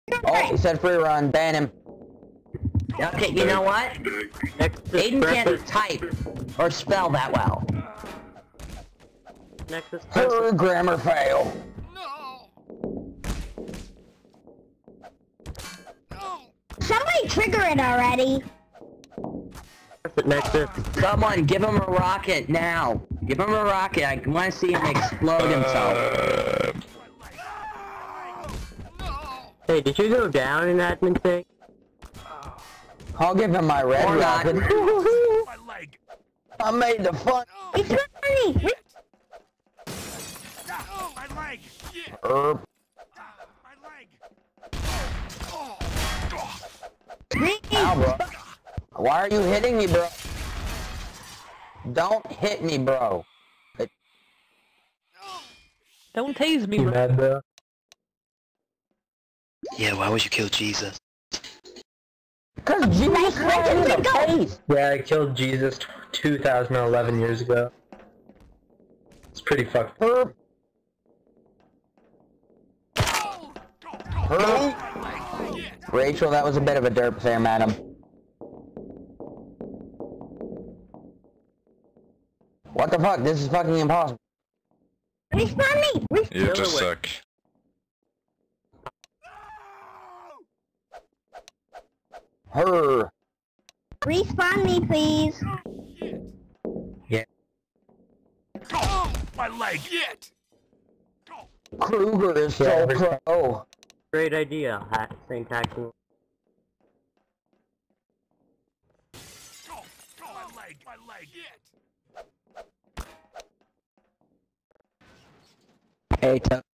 Oh, he said free run. Ban him. Okay, you know what? Aiden can't type or spell that well. Her grammar fail. Somebody trigger it already. Someone give him a rocket now. Give him a rocket. I want to see him explode himself. Hey, did you go down in admin thing? I'll give him my red Or not. rocket. I made the fun. It's funny. Herb. Ow, bro. Why are you hitting me, bro? Don't hit me, bro. Don't tase me, bro. Yeah, why would you kill Jesus? Cause Jesus right in the face. Yeah, I killed Jesus 2011 years ago. It's pretty fucked up. Herb. Rachel, that was a bit of a derp there, madam. What the fuck? This is fucking impossible. Respawn me. You just suck. Her. Respawn me, please. Yeah. Oh, my leg! Shit! Kruger is so pro. Great idea, St. Taxon. My leg! Shit! Hey,